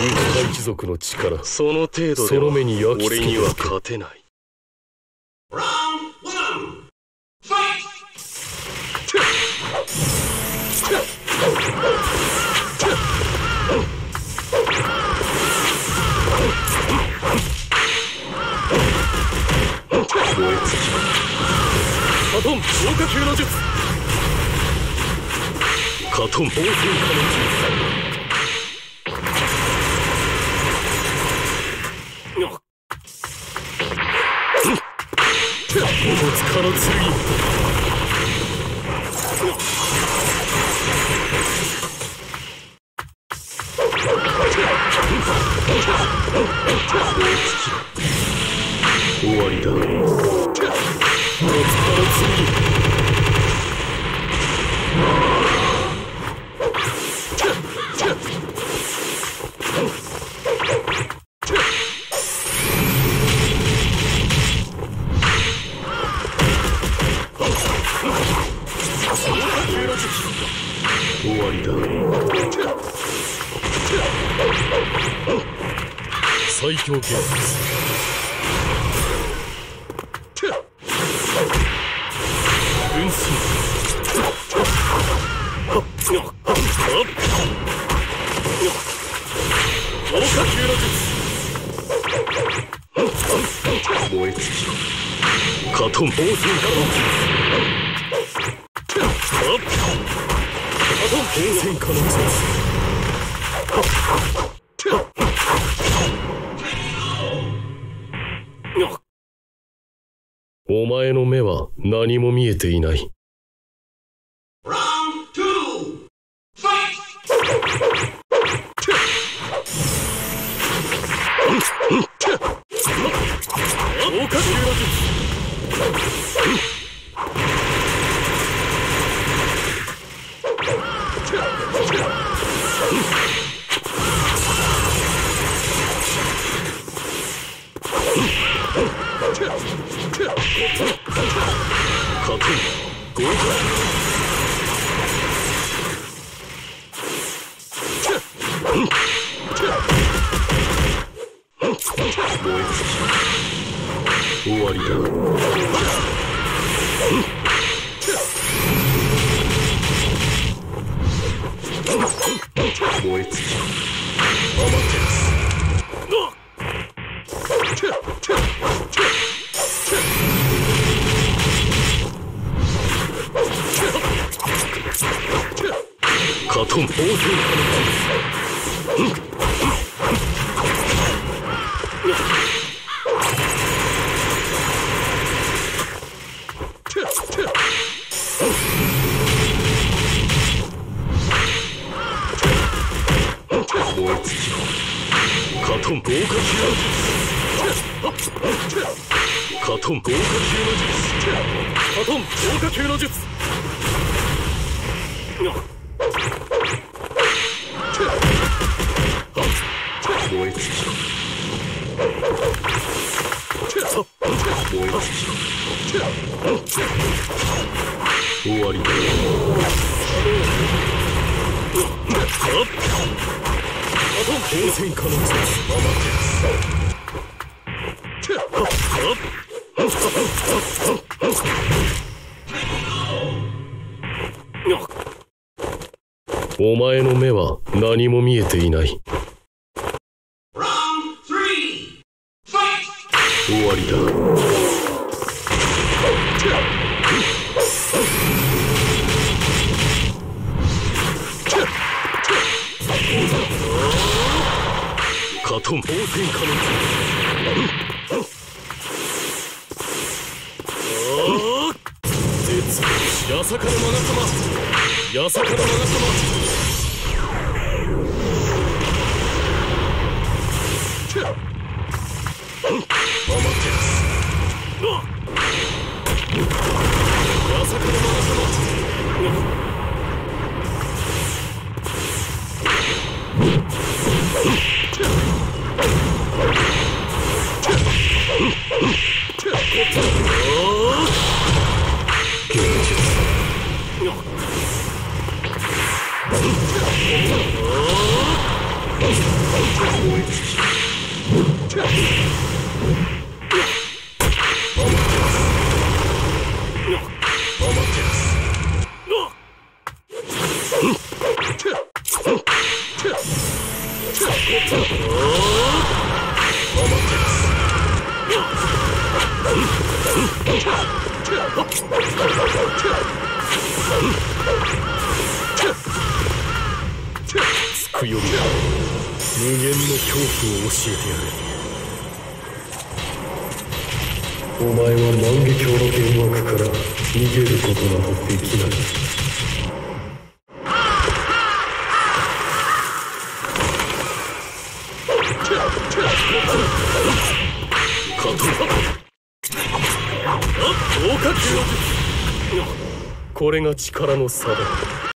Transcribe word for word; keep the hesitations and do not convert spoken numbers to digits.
ウッカ一族の力、 その程度では俺には勝てない。燃え尽きカトン消火球の術、カトン防水化の術、おつかの剣、終わりだ。おつかの剣、終わりだ。最強剣分身、豪華球の術、燃え尽きカトン防水化の変遷可能術、お前の目は何も見えていない。豪華球の術、カトン豪華、燃え尽き終わりだ。燃え尽きアマテラス、カトン防水化の術、燃え尽きカトン豪華球の術、カトン豪華球の術、カトン豪華球の術、燃え尽き燃え尽き終わりだ。変遷可能術、アマテラス、お前の目は何も見えていない。終わりだ。カトン防水化の絶望、八坂のマナ様、八坂のマナ様、アマテラス、八坂のマナ様、芸術つくより無限の恐怖を教えてやる。お前は万華鏡の幻惑から逃げることなどできない。これが力の差だ。